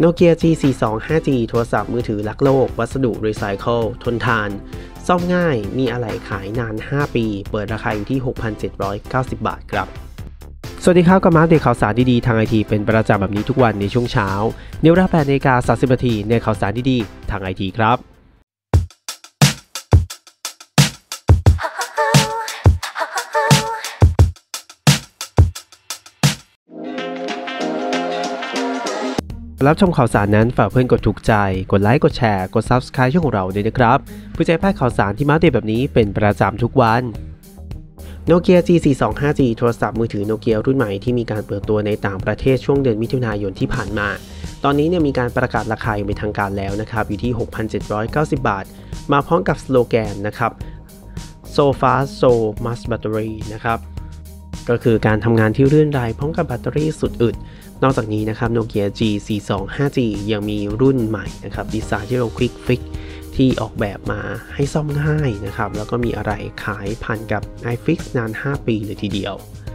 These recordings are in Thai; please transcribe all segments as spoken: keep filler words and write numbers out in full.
Nokia จี สี่สองห้าจี โทรศัพท์มือถือรักโลกวัสดุรีไซเคิลทนทานซ่อมง่ายมีอะไหล่ขายนานห้าปีเปิดราคาอยู่ที่ หกพันเจ็ดร้อยเก้าสิบ บาทครับสวัสดีครับกับมาอัปเดตข่าวสารดีๆทางไอทีเป็นประจำแบบนี้ทุกวันในช่วงเช้าในเวลา แปดนาฬิกาสามสิบนาทีในข่าวสารดีๆทางไอทีครับรับชมข่าวสารนั้นฝากเพื่อนกดถูกใจกดไลค์กดแชร์กด ซับสไครบ์ ช่องของเราด้วยนะครับเพื่อจะพลาดข่าวสารที่มาอัปเดตแบบนี้เป็นประจำทุกวัน Nokia จี สี่สองห้าจี โทรศัพท์มือถือ Nokia รุ่นใหม่ที่มีการเปิดตัวในต่างประเทศช่วงเดือนมิถุนายนที่ผ่านมาตอนนี้เนี่ยมีการประกาศราคาอย่างเป็นทางการแล้วนะครับอยู่ที่ หกพันเจ็ดร้อยเก้าสิบ บาทมาพร้อมกับสโลแกนนะครับ So fast so much battery นะครับก็คือการทำงานที่รื่นรายพร้อมกับแบตเตอรี่สุดอึดนอกจากนี้นะครับ Nokia จี สี่สองห้าจี ยังมีรุ่นใหม่นะครับดีไซน์ที่เรา Quick Fix ที่ออกแบบมาให้ซ่อมง่ายนะครับแล้วก็มีอะไรขายผ่านกับ iFix นานห้าปีเลยทีเดียว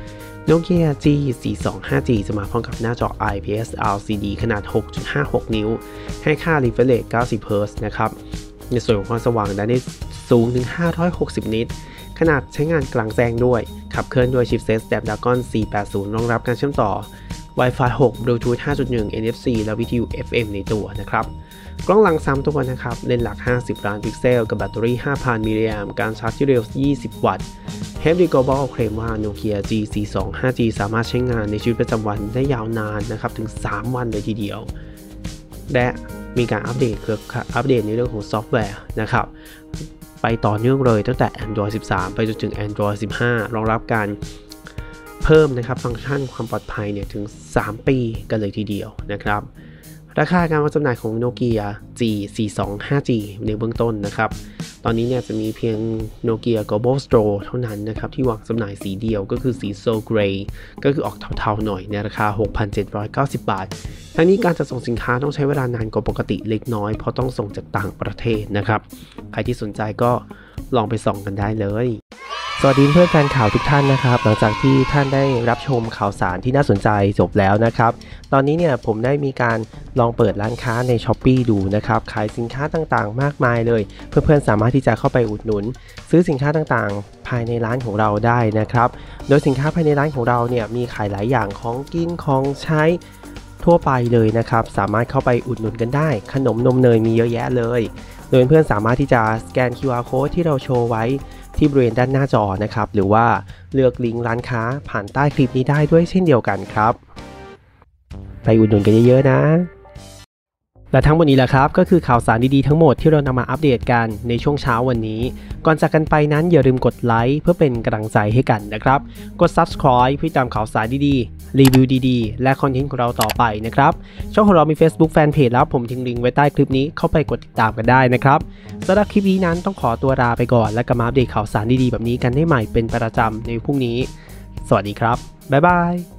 Nokia จี สี่สองห้าจี จะมาพร้อมกับหน้าจอ ไอ พี เอส แอล ซี ดี ขนาด หกจุดห้าหก นิ้วให้ค่า refresh rate เก้าสิบ เฮิร์ตซ์ นะครับในส่วนของความสว่างได้สูงถึงห้าร้อยหกสิบ นิตขนาดใช้งานกลางแจ้งด้วยขับเคลื่อนด้วยชิปเซต Snapdragon สี่แปดศูนย์รองรับการเชื่อมต่อWi-Fi หก Bluetooth ห้าจุดหนึ่ง เอ็น เอฟ ซี และวิทยุ เอฟ เอ็ม ในตัวนะครับกล้องหลังสามตัวนะครับเลนส์หลักห้าสิบล้านพิกเซลกับแบตเตอรี่ ห้าพัน มิลลิแอมป์การชาร์จที่เร็วยี่สิบวัตต์ Hemry Global เคลมว่า Nokia จี สี่สองห้าจี สามารถใช้งานในชีวิตประจำวันได้ยาวนานนะครับถึงสามวันเลยทีเดียวและมีการอัปเดตคืออัปเดตในเรื่องของซอฟต์แวร์นะครับไปต่อเนื่องเลยตั้งแต่ Android สิบสาม ไปจนถึง Android สิบห้ารองรับการเพิ่มนะครับฟังก์ชันความปลอดภัยเนี่ยถึงสามปีกันเลยทีเดียวนะครับราคาการวางจำหน่ายของ Nokia จี สี่สองห้าจี ในเบื้องต้นนะครับตอนนี้เนี่ยจะมีเพียง Nokia Global Store เท่านั้นนะครับที่วางจำหน่ายสีเดียวก็คือสี So Grey ก็คือออกเทาๆหน่อยในราคา หกพันเจ็ดร้อยเก้าสิบ บาททั้งนี้การจัดส่งสินค้าต้องใช้เวลานานกว่าปกติเล็กน้อยเพราะต้องส่งจากต่างประเทศนะครับใครที่สนใจก็ลองไปส่องกันได้เลยสวัสดีเพื่อนแฟนข่าวทุกท่านนะครับหลังจากที่ท่านได้รับชมข่าวสารที่น่าสนใจจบแล้วนะครับตอนนี้เนี่ยผมได้มีการลองเปิดร้านค้าใน Shopee ดูนะครับขายสินค้าต่างๆมากมายเลยเพื่อนๆสามารถที่จะเข้าไปอุดหนุนซื้อสินค้าต่างๆภายในร้านของเราได้นะครับโดยสินค้าภายในร้านของเราเนี่ยมีขายหลายอย่างของกินของใช้ทั่วไปเลยนะครับสามารถเข้าไปอุดหนุนกันได้ขนมนมเนยมีเยอะแยะเลยโดยเพื่อนสามารถที่จะสแกน คิว อาร์ Code ที่เราโชว์ไว้ที่บริเวณด้านหน้าจอนะครับหรือว่าเลือกลิงก์ร้านค้าผ่านใต้คลิปนี้ได้ด้วยเช่นเดียวกันครับไปอุดหนุนกันเยอะๆนะและทั้งหมดนี้แหละครับก็คือข่าวสารดีๆทั้งหมดที่เรานำมาอัปเดตกันในช่วงเช้าวันนี้ก่อนจากกันไปนั้นอย่าลืมกดไลค์เพื่อเป็นกำลังใจให้กันนะครับกด ซับสไครบ์ เพื่อตามข่าวสารดีๆรีวิวดีๆและคอนเทนต์ของเราต่อไปนะครับช่องของเรามี Facebook Fanpage แล้วผมทิ้งลิงก์ไว้ใต้คลิปนี้เข้าไปกดติดตามกันได้นะครับสำหรับคลิปนี้นั้นต้องขอตัวลาไปก่อนและกลับมาอัปเดตข่าวสารดีๆแบบนี้กันได้ใหม่เป็นประจำในพรุ่งนี้สวัสดีครับบ๊ายบาย